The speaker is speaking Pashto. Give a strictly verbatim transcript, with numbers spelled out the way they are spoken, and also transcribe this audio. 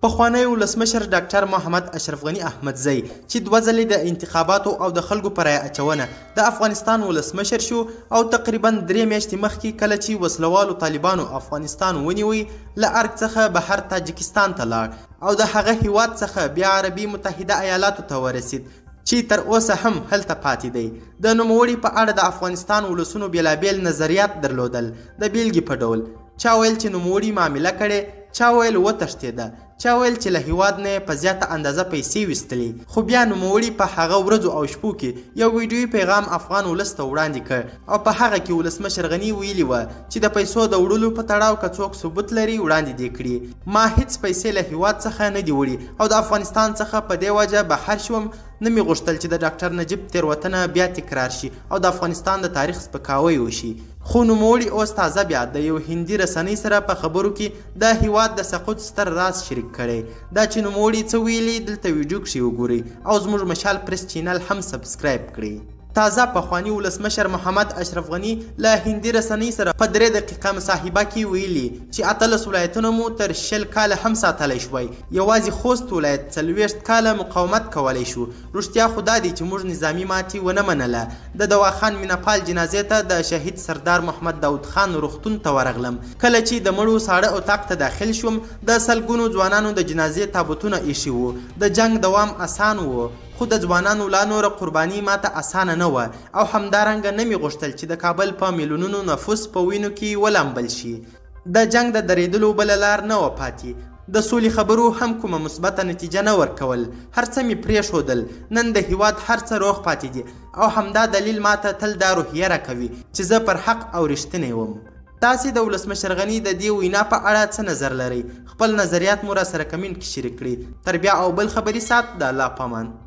پخوانی ولسمشر ډاکټر محمد اشرف غني احمدزی چې دوه ځلې د انتخاباتو او د خلکو په رایه اچونه د افغانستان ولسمشر شو او تقریبا درې میاشتې مخکې کله چې وسلوالو طالبانو افغانستان ونیوی له ارګ څخه بهر تاجکستان ته لاړ او د هغه هیواد څخه بیا عربي متحده ایالاتو ته ورسید چې تر اوسه هم هلته پاتې دی. د نوموړي په اړه د افغانستان ولسونو بېلابېل نظریات درلودل. د بیلګې په ډول چا ویل چې نوموړي معامله کړې، چا ویل وتښتېده، چا ویل چې له هیواد نه په زیاته اندازه پیسې ویستلې. خو بیا نوموړي په هغه ورځو او شپو کې یو ویډیویي پیغام افغان ولس ته وړاندې کړ او په هغه کې ولسمشر غني ویلي وه چې د پیسو د وړلو په تړاو که څوک ثبوت لري وړاندې دې کړي. ما هیڅ پیسې له هیواد څخه نه دي وړي او د افغانستان څخه په دې وجه بهر شوم. نه مې غوښتل چې د ډاکټر نجیب تېروتنه بیا تکرار شي او د افغانستان د تاریخ سپکاوی وشي. خو نوموړي اوس تازه بیا د یو هندي رسنۍ سره په خبرو کې د هیواد د سقوط ستر راز شریک کړی. دا چې نوموړي څه ویلي دلته ویډیو کښې وګورئ او زموږ مشال پریس چینل هم سبسکرایب کړئ. تازه پخوانی ولسمشر محمد اشرف غني له هندي رسنۍ سره په درې دقیقه مصاحبه کې ویلي چې اتلس ولایتونه مو تر شل کاله هم ساتلی شوی، یوازې خوست ولایت څلوېښت کاله مقاومت کولی شو. رښتیا خو دا دی چې موږ نظامي ماتې ونه منله. د دواخان مینهپال جنازې ته د شهید سردار محمد داود خان روغتون ته ورغلم. کله چې د مړو ساړه اتاق ته داخل شوم د سلګونو ځوانانو د جنازې تابوتونه ایښي وو. د جنګ دوام اسان و خو د ځوانانو لا نوره قرباني ماته اسانه نه وه او همدارنګه نه مې غوښتل چې د کابل په میلیونونو نفوس په وینو کې ولامبل شي. د جنګ د درېدلو بله لار نه وه پاتې. د سولې خبرو هم کومه مثبته نتیجه نه ورکول. هر څه مې پرېښودل. نن د هیواد هر څه روغ پاتې دي او همدا دلیل ماته تل دا روحیه راکوي چې زه پر حق او رښتینی وم. تاسې د ولسمشر غني د دې وینا په اړه څه نظر لرئ؟ خپل نظریات مو را سره کمنټ کې شریک کړئ. تر بیا او بل خبري ساعت د الله پامان.